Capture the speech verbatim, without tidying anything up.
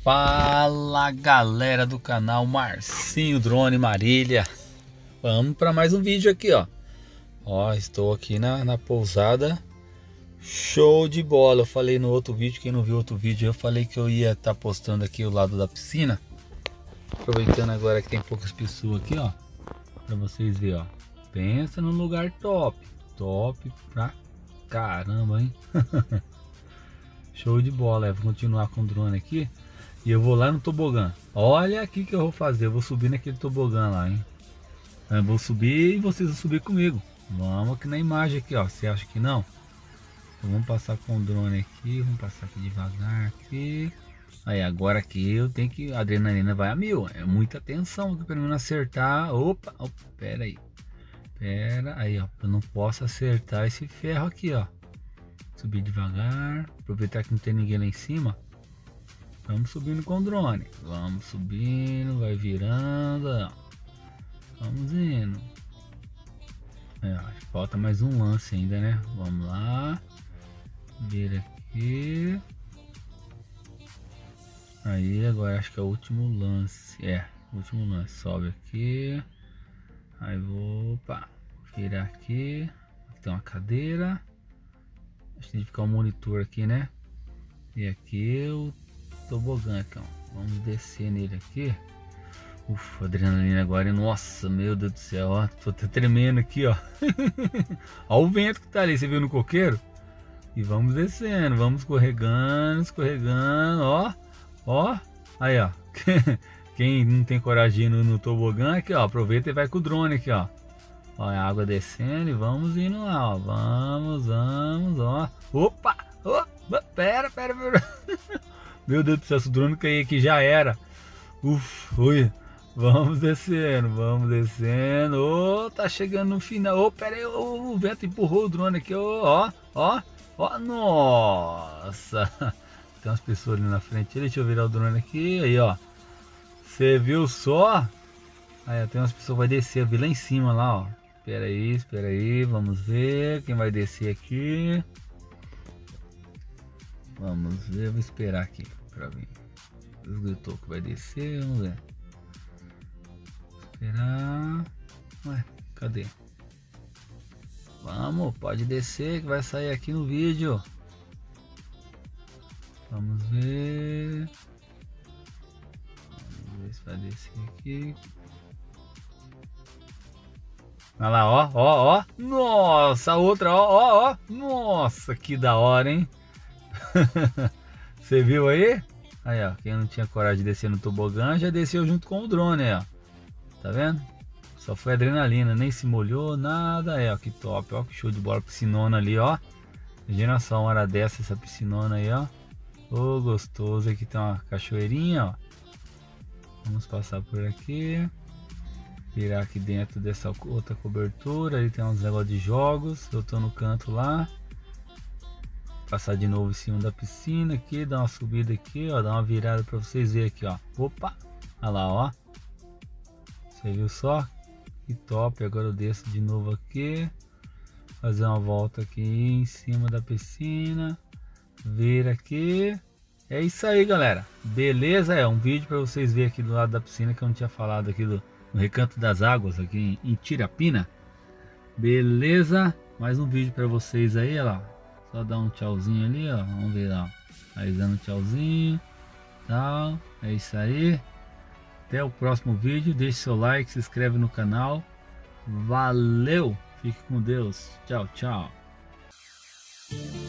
Fala galera do canal Marcinho Drone Marília, vamos para mais um vídeo aqui, ó. Ó, estou aqui na, na pousada, show de bola. Eu falei no outro vídeo, quem não viu outro vídeo, eu falei que eu ia estar tá postando aqui o lado da piscina. Aproveitando agora que tem poucas pessoas aqui, ó, para vocês verem, ó. Pensa num lugar top, top pra caramba, hein? Show de bola, é, vou continuar com o drone aqui. E eu vou lá no tobogã. Olha aqui que eu vou fazer. Eu vou subir naquele tobogã lá, hein? Eu vou subir e vocês vão subir comigo. Vamos aqui na imagem aqui, ó. Você acha que não? Então vamos passar com o drone aqui. Vamos passar aqui devagar aqui. Aí agora aqui eu tenho que... A adrenalina vai a mil. É muita atenção aqui para mim não acertar. Opa, opa, pera aí. Pera aí, ó. Eu não posso acertar esse ferro aqui, ó. Subir devagar. Aproveitar que não tem ninguém lá em cima. Vamos subindo com o drone. Vamos subindo, vai virando. Ó. Vamos indo. É, acho que falta mais um lance ainda, né? Vamos lá. Vira aqui. Aí agora acho que é o último lance. É, último lance. Sobe aqui. Aí vou. Opa. Virar aqui. Aqui tem uma cadeira. Acho que tem que ficar um monitor aqui, né? E aqui eu. Tobogã aqui, ó. Vamos descer nele aqui. Ufa, adrenalina agora. Nossa, meu Deus do céu, ó. Tô até tremendo aqui, ó. Ó o vento que tá ali, você viu no coqueiro? E vamos descendo, vamos escorregando, escorregando, ó. Ó, aí, ó. Quem não tem coragem no, no tobogã aqui, ó, aproveita e vai com o drone aqui, ó. Ó, a água descendo e vamos indo lá, ó. Vamos, vamos, ó. Opa, opa, pera, pera, pera. Meu Deus do céu, se o drone cair aqui já era. Ufa, ui. Vamos descendo, vamos descendo. Ô, oh, tá chegando no final. Ô, oh, pera aí, oh, o vento empurrou o drone aqui. Ó, ó, ó. Nossa. Tem umas pessoas ali na frente. Deixa eu virar o drone aqui. Aí, ó. Você viu só? Aí, tem umas pessoas que vai descer. Eu vi lá em cima, lá, ó. Espera aí, espera aí. Vamos ver quem vai descer aqui. Vamos ver, vou esperar aqui pra mim. Gritou que vai descer, vamos ver. Esperar. Ué, cadê? Vamos, pode descer que vai sair aqui no vídeo. Vamos ver. Vamos ver se vai descer aqui. Olha lá, ó, ó, ó. Nossa, a outra, ó, ó, ó. Nossa, que da hora, hein? Você viu aí? Aí, ó, quem não tinha coragem de descer no tobogã já desceu junto com o drone, aí, ó. Tá vendo? Só foi adrenalina, nem se molhou, nada. Aí, ó, que top, ó, que show de bola. Piscinona ali, ó. Imagina só uma hora dessa, essa piscinona aí, ó. Ô, gostoso. Aqui tem uma cachoeirinha, ó. Vamos passar por aqui. Virar aqui dentro dessa outra cobertura. Ali tem uns negócios de jogos. Eu tô no canto lá. Passar de novo em cima da piscina aqui, dar uma subida aqui, ó, dar uma virada para vocês verem aqui, ó. Opa, olha lá, ó. Você viu só? Que top. Agora eu desço de novo aqui, fazer uma volta aqui em cima da piscina, vir aqui. É isso aí, galera. Beleza? É um vídeo para vocês verem aqui do lado da piscina que eu não tinha falado aqui do no Recanto das Águas aqui em, em Tirapina. Beleza? Mais um vídeo para vocês aí, olha lá. Só dar um tchauzinho ali, ó. Vamos ver lá. Aí dando um tchauzinho. Tal. É isso aí. Até o próximo vídeo. Deixe seu like, se inscreve no canal. Valeu. Fique com Deus. Tchau, tchau.